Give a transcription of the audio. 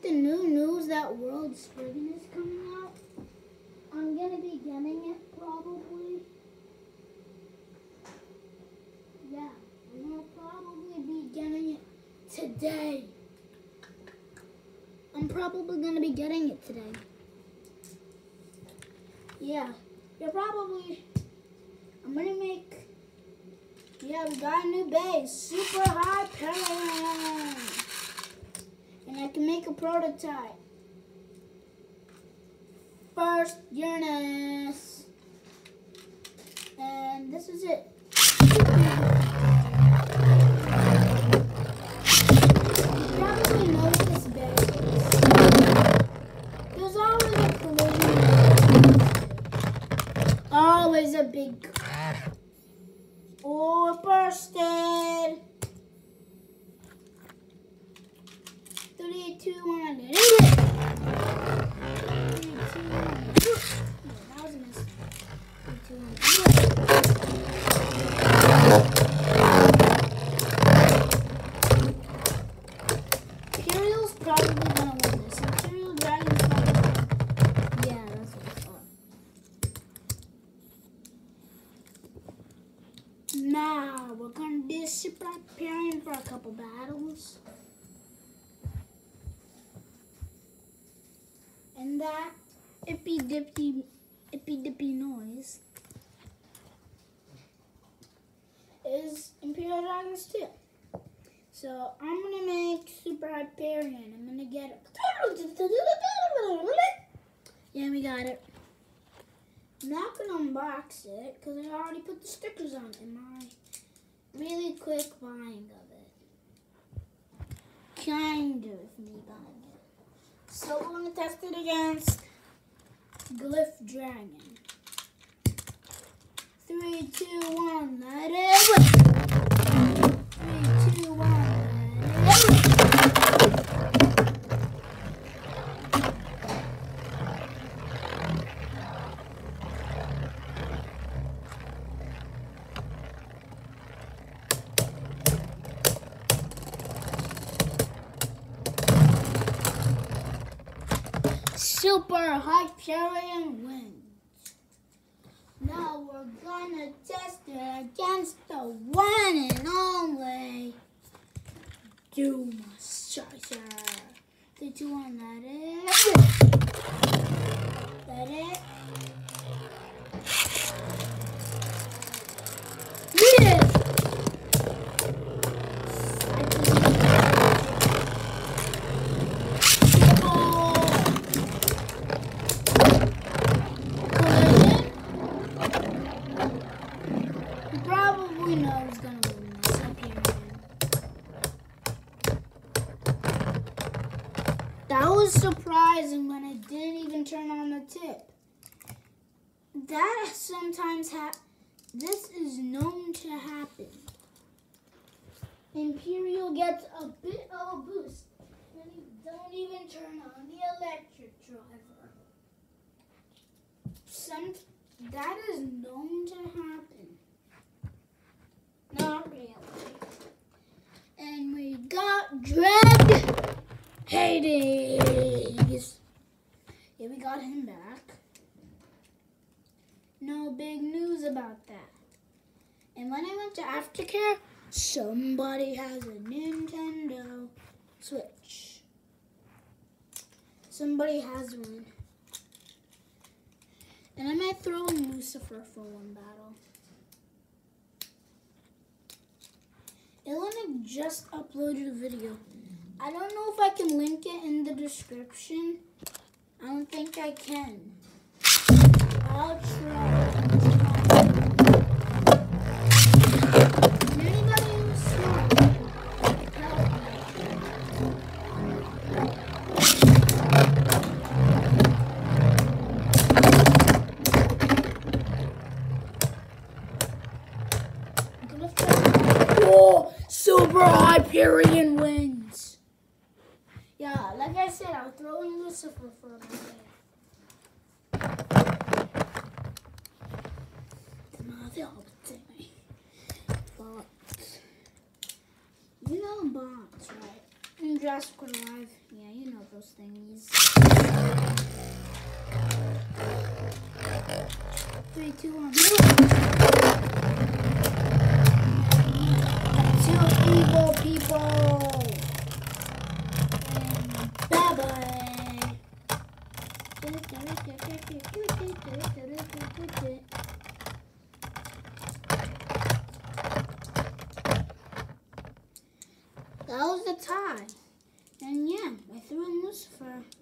the new news that World Spring is coming out, I'm gonna be getting it probably. Yeah, I'm gonna probably be getting it today. I'm probably gonna be getting it today. Yeah, you're probably. I'm gonna make. Yeah, we got a new base, Super Hyperion, and I can make a prototype. First Uranus, and this is it. You probably know what this base is. There's always a collision. Always a big. Oh, it bursted. 3, 2, 1. Do it. 3, 2, 1. Do it. No, that was a miss. 3, 2, 1. Do it. Imperial's probably gonna win this. Imperial Dragon's probably. Yeah, that's what I thought. Now we're gonna do Super Hyperion for a couple battles. And that ippy dippy noise is Imperial Dragons 2. So I'm gonna make Super Hyperion. I'm gonna get it. Yeah, we got it. I'm not gonna unbox it because I already put the stickers on it in my really quick buying of it. Kind of me buying it. So we're gonna test it against Glyph Dragon. 3, 2, 1, let it rip. 3, 2, 1, let it rip. Super Hyperion wins. Now we're gonna test it against the one and only Doom Chaser. 3, 2, 1, let it rip. Let it. Yes! That was surprising when it didn't even turn on the tip. That sometimes happens. This is known to happen. Imperial gets a bit of a boost when you don't even turn on the electric driver. That is known to happen. Not really. And we got Dread Hades. Yeah, we got him back. No big news about that. And when I went to Aftercare, somebody has a Nintendo Switch. Somebody has one. And I might throw in Lucifer for one battle. Ilona just uploaded a video. I don't know if I can link it in the description. I don't think I can. I'll try. Anybody who's smart, help me. Oh, Super Hyperion wins. Yeah, like I said, I'll throw in Lucifer for a minute. Bots. You know bots, right? Jurassic World Alive. Yeah, you know those thingies. 3, 2, 1. Two evil people. And bye-bye. That was the tie. And yeah, I threw in Lucifer.